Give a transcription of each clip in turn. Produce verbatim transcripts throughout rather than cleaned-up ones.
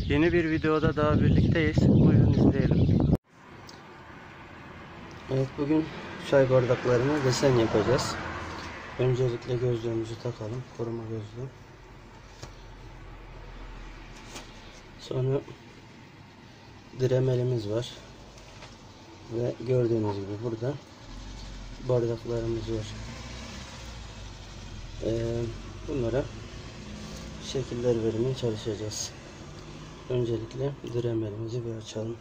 Yeni bir videoda daha birlikteyiz. Buyurun izleyelim. Evet, bugün çay bardaklarına desen yapacağız. Öncelikle gözlüğümüzü takalım. Koruma gözlüğü. Sonra dremelimiz var. Ve gördüğünüz gibi burada bardaklarımız var. Ee, bunlara şekiller vermeye çalışacağız. Öncelikle dremelimizi bir açalım.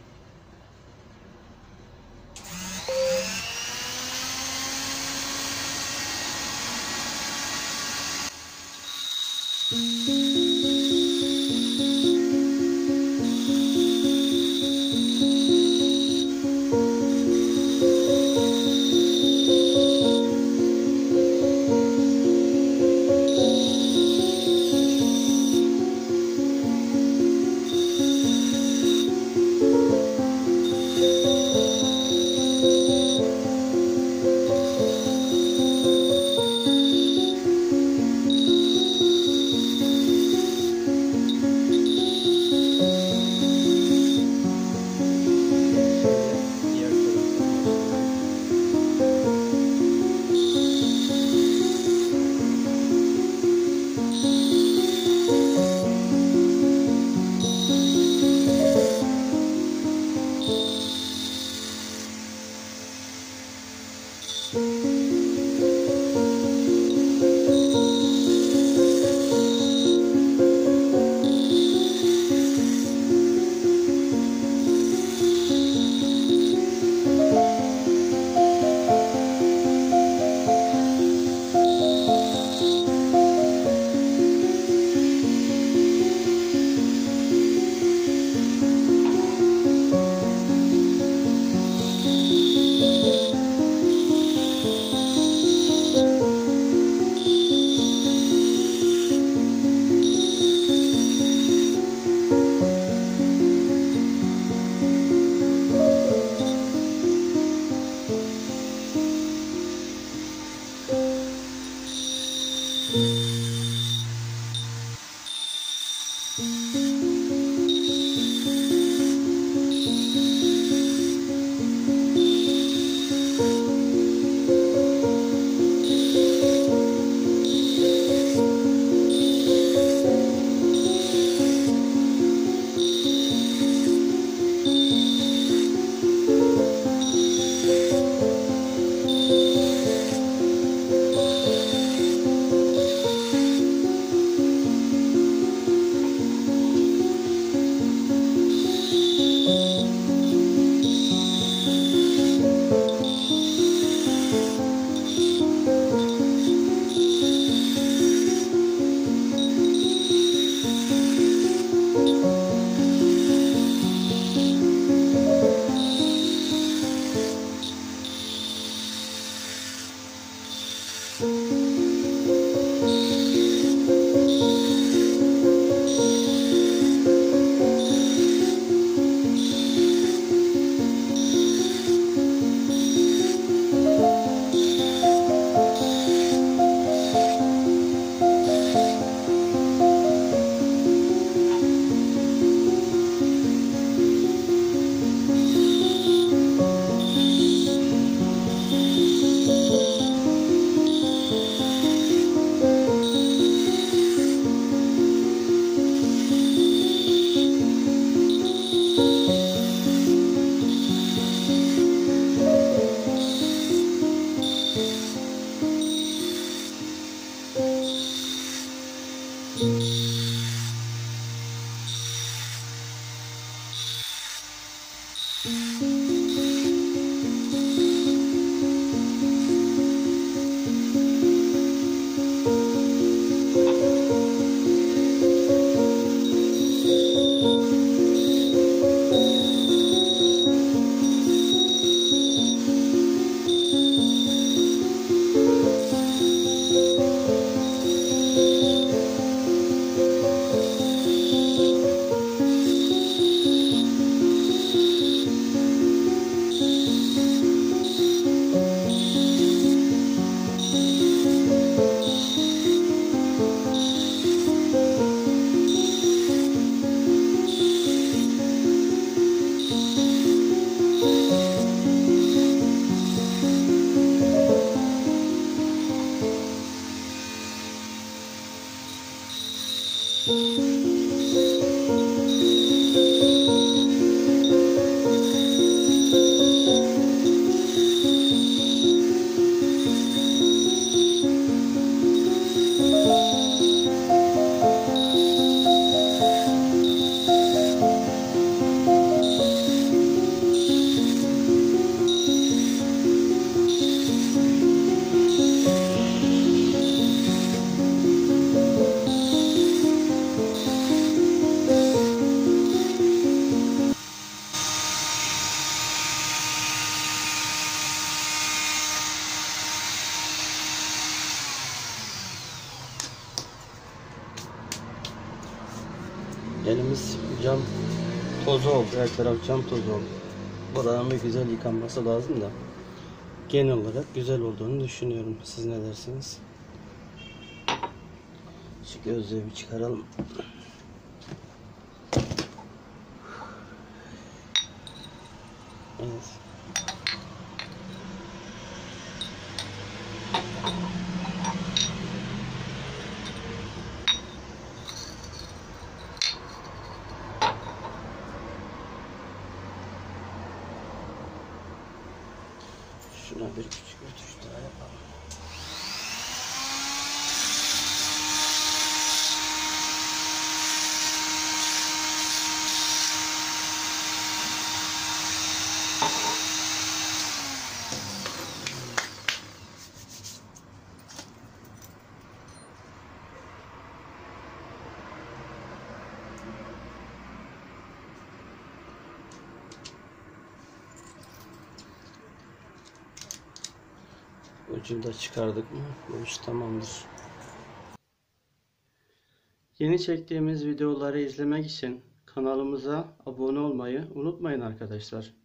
cam tozu oldu. Her taraf cam tozu oldu. Buranın bir güzel yıkanması lazım da. Genel olarak güzel olduğunu düşünüyorum. Siz ne dersiniz? Şu gözlüğü bir çıkaralım. Evet. Şuna bir küçük bir tuş daha yapalım. Ucunu da çıkardık mı bu iş tamamdır. Yeni çektiğimiz videoları izlemek için kanalımıza abone olmayı unutmayın arkadaşlar.